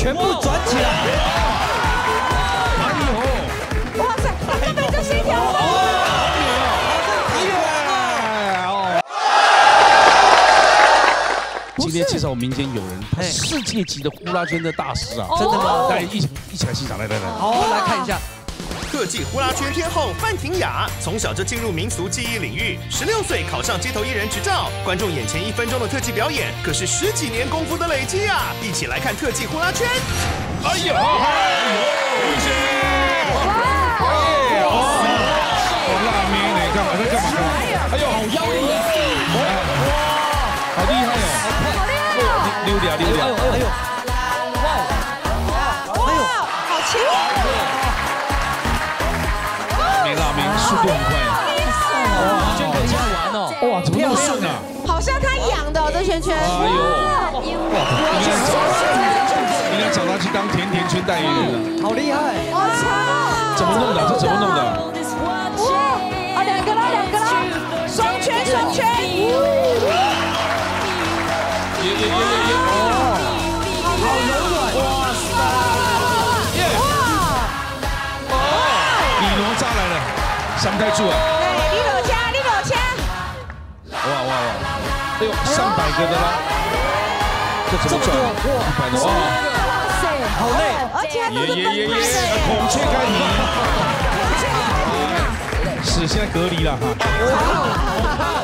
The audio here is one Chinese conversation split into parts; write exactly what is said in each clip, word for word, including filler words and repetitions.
全部转起来。 哎呦，哇塞，根本就是一条龙。 今天介绍我民间友人，他是世界级的呼啦圈的大师啊！ 真的吗？ 来，一起一起来欣赏，来来来。 好，来看一下。 特技呼啦圈天后范婷雅，从小就进入民俗技艺领域，十六岁考上街头艺人执照。观众眼前一分钟的特技表演，可是十几年功夫的累积啊！一起来看特技呼啦圈。哎呀，哎呦，谢谢！哇！哇，辣妹，你干嘛在干嘛？哎呦，好妖力！哇，好厉害哦！好厉害哦！溜掉，溜掉！哎呦，哎呦，哇！哎呦，好轻！ 没辣妹，速度很快。哇，圈可以这样玩哦！哇，怎么那么顺啊？ 好像他养的这圈圈。哎呦！ 哇，应该找他去当甜甜圈代言人了。 好厉害！ 好强哦！ 怎么弄的？这怎么弄的？ 哇！啊，两个啦，两个啦，双圈，双圈。 耶耶耶耶耶！哦， 好柔软！哇塞！ 哇！李哪吒来了，三太柱啊！ 对，你落车，你落车。 哇哇哇！哎呦，上百个的啦，这怎么转？一百多！ 哇塞， 好累， 而且还都是分开的。 孔雀开屏。是，现在隔离了哈。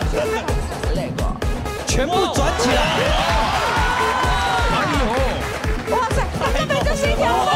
全部转起来！ 哎呦！ 哇塞，根本就是一条龙。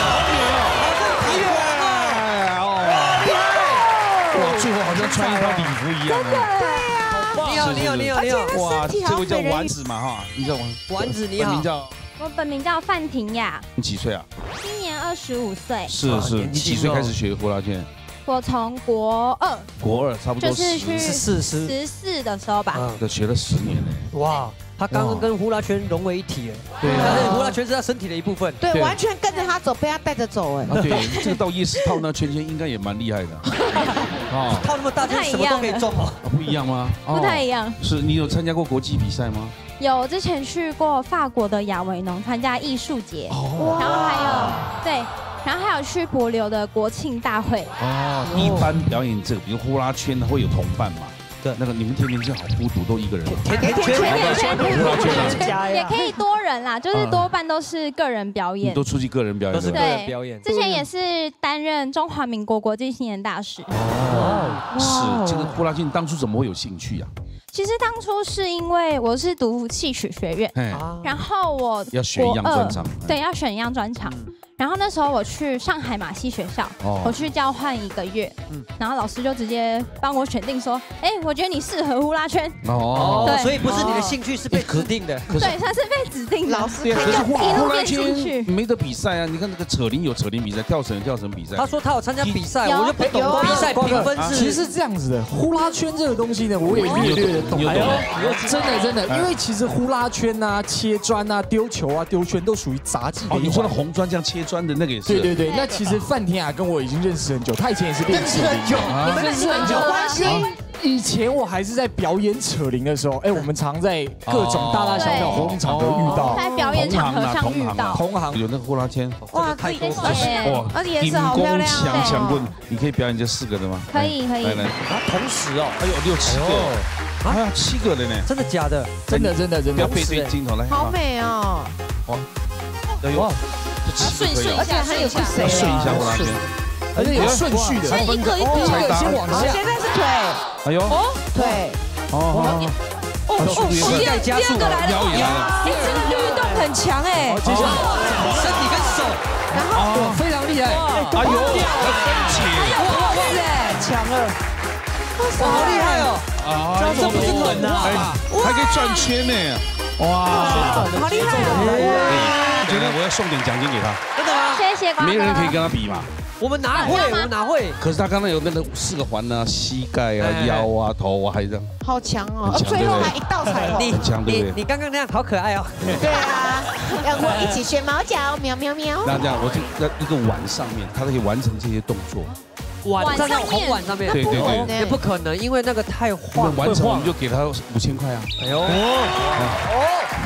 最后好像穿一套礼服一样。 对呀。 你好，你好，你好，你好。 哇，这位叫丸子嘛哈，你叫丸丸子，你好。 名叫我本名叫范婷雅， 你几岁啊？ 今年二十五岁。 是是，你几岁开始学呼啦圈？ 我从国二， 国二差不多就是去十四十十四的时候吧。 都学了十年了。 哇，他刚刚跟呼啦圈融为一体了。对啊，呼啦圈是他身体的一部分。 对，完全跟着他走，被他带着走哎。 啊，对，这个到夜市套那圈圈应该也蛮厉害的。 哦，套那么大圈，什么都可以中哦。 不一样吗？ 不太一样。 是你有参加过国际比赛吗？ 有，之前去过法国的亚维农参加艺术节，然后还有对。 然后还有去帛琉的国庆大会哦。一般表演这个，比如呼啦圈会有同伴嘛？ 对， 那个你们甜甜圈好孤独，都一个人。 甜甜圈， 甜甜圈，也可以多人啦，就是多半都是个人表演。 都出去个人表演， 都是个人表演。 之前也是担任中华民国国际青年大使。 哦，是这个呼啦圈，当初怎么会有兴趣呀？ 其实当初是因为我是读戏曲学院，然后我要选一样专长， 对，要选一样专长。然后那时候我去上海马戏学校，我去交换一个月，然后老师就直接帮我选定说，哎，我觉得你适合呼啦圈。 哦，对，所以不是你的兴趣，是被指定的。 对，他是被指定的。 老师对，可是呼啦圈没得比赛啊！你看那个扯铃有扯铃比赛，跳绳有跳绳比赛。 他说他有参加比赛，我就不懂比赛评分是。 其实是这样子的，呼啦圈这个东西呢，我也略略的懂。 你有懂？ 真的真的，因为其实呼啦圈啊、切砖啊、丢球啊、丢圈都属于杂技的。 哦，你说的红砖这样切砖的那个也是。 对对对，那其实范婷雅跟我已经认识很久，她以前也是练扯铃， 你们认识很久，关系。 以前我还是在表演扯铃的时候，哎，我们常在各种大大小小活动场合遇到， 在表演场合上遇到， 同行有那个呼啦圈， 哇， 太多哇，而且颜色好漂亮。 强强棍，你可以表演这四个的吗？ 可以可以。 来来， 同时哦， 哎呦，六七个，啊，七个的呢， 真的假的？ 真的真的真的， 不要背对镜头来， 好美哦。 哇，哎呦，这七个可以， 而且还有是谁？ 顺一下呼啦圈。 而且有顺序的， 先一个一个， 第一个先往下， 现在是腿， 哎呦， 腿， 哦哦哦， 膝盖加速， 第二个来了，哎，这个运动很强哎， 接下来身体跟手， 然后非常厉害， 哎呦，分解， 哇塞，强了， 哇，好厉害哦， 啊， 这不是冷啊， 还可以转圈呢，哇， 好厉害哦！ 我觉得我要送点奖金给他， 真的吗？ 谢谢瓜哥， 没人可以跟他比嘛。 我们哪会？我们哪会？ 可是他刚才有那个四个环啊，膝盖啊、腰啊、头啊，还这样， 好强哦！最后还一道彩虹， 很强，对不对？ 你刚刚那样好可爱哦。 对啊，让我一起学猫叫，喵喵喵。 那这样，我就在一个碗上面，他可以完成这些动作。 碗上面，红碗上面， 对对对， 也不可能，因为那个太晃。 完成我们就给他五千块啊！哎呦，哦。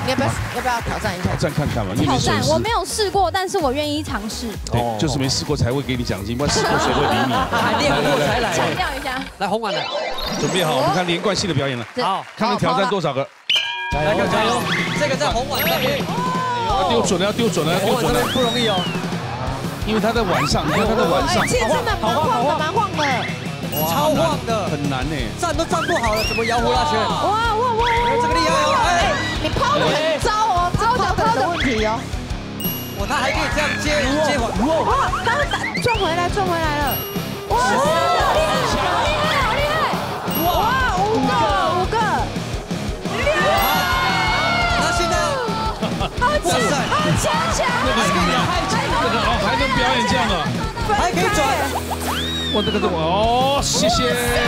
你要不要要不要挑战一下？ 挑战看看嘛， 挑战我没有试过，但是我愿意尝试。 对，就是没试过才会给你奖金，不然试过谁会理你？ 还练过才来。 强调一下， 来红碗来， 准备好，我们看连贯性的表演了。 好， 看看挑战多少个。 来，加油！这个在红碗那边， 要丢准了，要丢准了，要丢准了， 不容易哦。 因为他在晚上，你看他在晚上， 其实真的蛮晃的，蛮晃的， 超晃的， 很难呢。 站都站不好了，怎么摇呼啦圈？ 哇哇哇！ 这个厉害哦！哎， 你抛的很糟哦，抛的抛的问题哦。 哇，他还可以这样接接回， 哇，他会打转回来，转回来了。哇，好厉害，好厉害，好厉害！哇，五个，五个。 他现在， 好强，好强强！ 那个很难，这个哦还能表演这样的， 还可以转。 哇，这个这个哦，谢谢。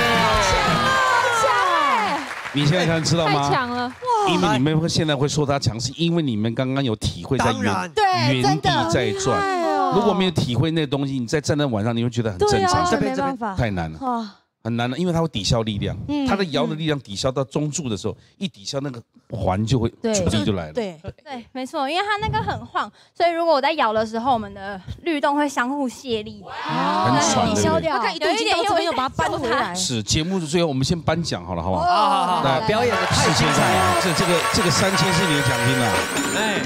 你现在看知道吗？ 太强了哇！因为你们会现在会说他强，是因为你们刚刚有体会在原原地在转。如果没有体会那个东西，你再站在晚上，你会觉得很正常。 这边没办法， 太难了。很难的，因为它会抵消力量，它的摇的力量抵消到中柱的时候，一抵消那个环就会出力就来了。 对对，没错，因为它那个很晃，所以如果我在摇的时候，我们的律动会相互卸力， 很爽，对不对？ 他看一度已经到这边，又把它搬回来。 是节目的最后，我们先颁奖好了，好不好？ 好好好，表演的太精彩了， 这这个这个三千是你的奖金了，哎。